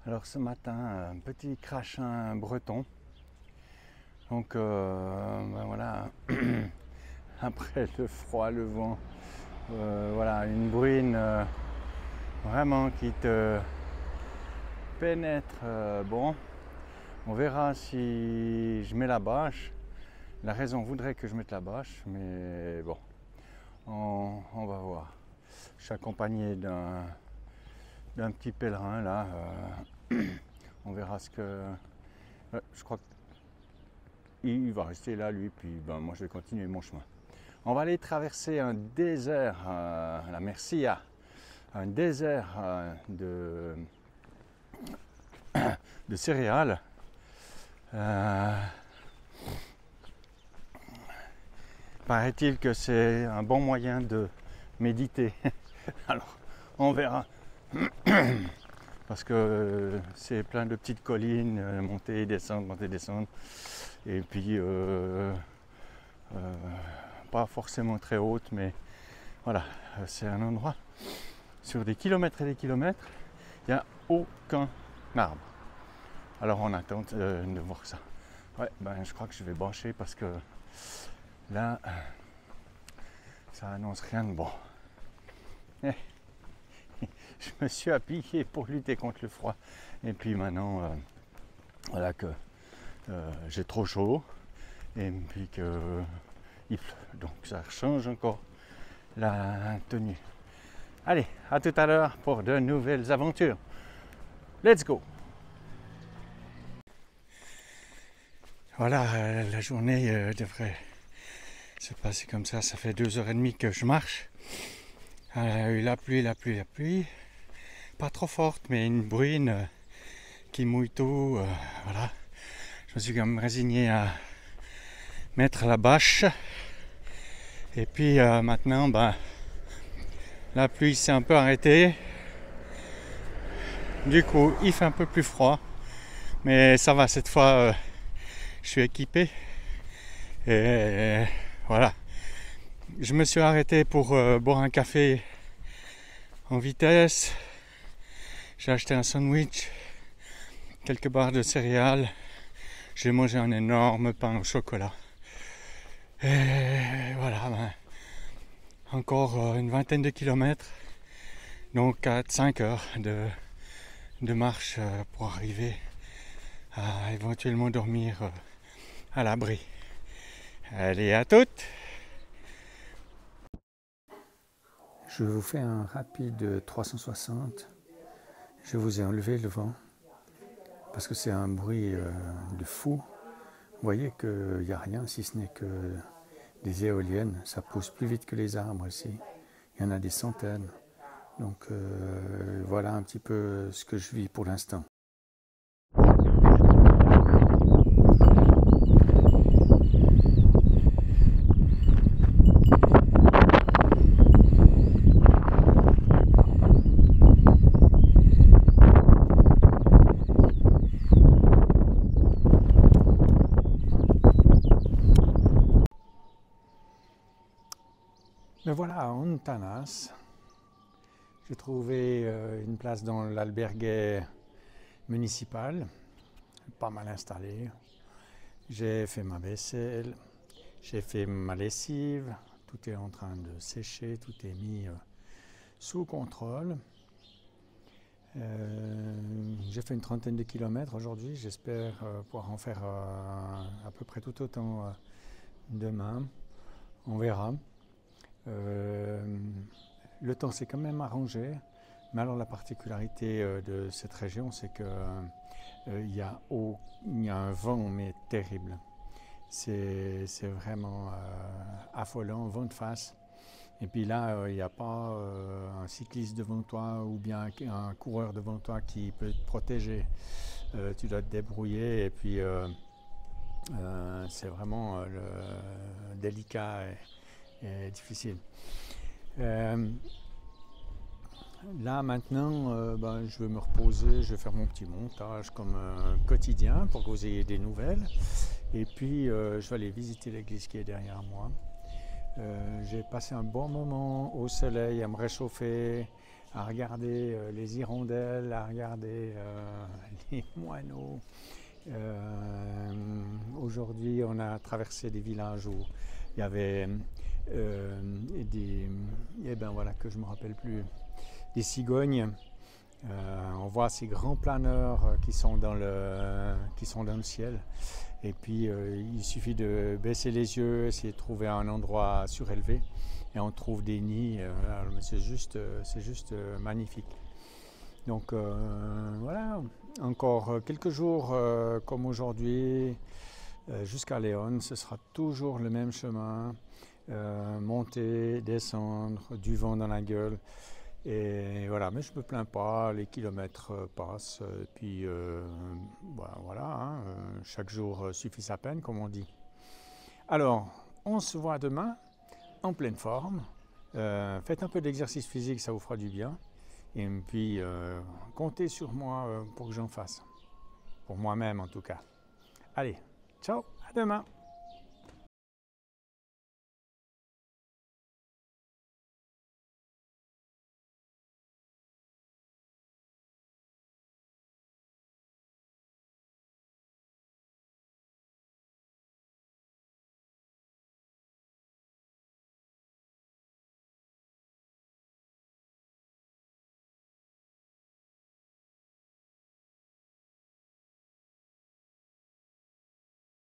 Alors ce matin, un petit crachin breton. Donc voilà, après le froid, le vent, voilà, une bruine vraiment qui te pénètre. Bon, on verra si je mets la bâche. La raison voudrait que je mette la bâche, mais bon, on va voir. Je suis accompagné d'un petit pèlerin là. On verra ce que... je crois qu'il va rester là lui, puis ben, moi je vais continuer mon chemin. On va aller traverser un désert, la Mercia, un désert de céréales. Paraît-il que c'est un bon moyen de méditer. Alors, on verra. Parce que c'est plein de petites collines, montées et descendre. Et puis, pas forcément très hautes, mais voilà, c'est un endroit sur des kilomètres et des kilomètres, il n'y a aucun arbre. Alors on attend de voir ça. Ouais, ben je crois que je vais bâcher parce que là, ça annonce rien de bon. Je me suis habillé pour lutter contre le froid. Et puis maintenant, voilà que j'ai trop chaud. Et puis que il pleut. Donc ça change encore la tenue. Allez, à tout à l'heure pour de nouvelles aventures. Let's go! Voilà, la journée devrait se passer comme ça. Ça fait 2h30 que je marche. Il y a eu la pluie. Pas trop forte, mais une bruine qui mouille tout. Voilà. Je me suis quand même résigné à mettre la bâche. Et puis maintenant, ben, la pluie s'est un peu arrêtée. Du coup, il fait un peu plus froid. Mais ça va, cette fois, je suis équipé. Et voilà. Je me suis arrêté pour boire un café en vitesse. J'ai acheté un sandwich, quelques barres de céréales. J'ai mangé un énorme pain au chocolat. Et voilà, ben, encore une vingtaine de kilomètres. Donc 4-5 heures de marche pour arriver à éventuellement dormir à l'abri. Allez, à toutes! Je vous fais un rapide 360. Je vous ai enlevé le vent parce que c'est un bruit de fou. Vous voyez qu'il n'y a rien si ce n'est que des éoliennes. Ça pousse plus vite que les arbres ici. Il y en a des centaines. Donc voilà un petit peu ce que je vis pour l'instant. Me voilà à Hontanas. J'ai trouvé une place dans l'albergue municipal, pas mal installé. J'ai fait ma vaisselle, j'ai fait ma lessive, tout est en train de sécher, tout est mis sous contrôle. J'ai fait une trentaine de kilomètres aujourd'hui, j'espère pouvoir en faire à peu près tout autant demain, on verra. Le temps s'est quand même arrangé, mais alors la particularité de cette région, c'est qu'il y a un vent mais terrible. C'est vraiment affolant, vent de face. Et puis là, il n'y a pas un cycliste devant toi ou bien un coureur devant toi qui peut te protéger. Tu dois te débrouiller et puis c'est vraiment délicat et difficile. Là maintenant, je vais me reposer, je vais faire mon petit montage comme quotidien pour que vous ayez des nouvelles. Et puis je vais aller visiter l'église qui est derrière moi. J'ai passé un bon moment au soleil à me réchauffer à regarder les hirondelles, à regarder les moineaux. Aujourd'hui, on a traversé des villages où il y avait que je me rappelle plus, des cigognes. On voit ces grands planeurs qui sont dans le ciel. Et puis il suffit de baisser les yeux, essayer de trouver un endroit surélevé, et on trouve des nids. C'est juste magnifique. Donc voilà, encore quelques jours comme aujourd'hui, jusqu'à Léon, ce sera toujours le même chemin, monter, descendre, du vent dans la gueule. Et voilà, mais je ne me plains pas, les kilomètres passent, et puis voilà, hein, chaque jour suffit sa peine, comme on dit. Alors, on se voit demain, en pleine forme. Faites un peu d'exercice physique, ça vous fera du bien. Et puis, comptez sur moi pour que j'en fasse. Pour moi-même, en tout cas. Allez, ciao, à demain.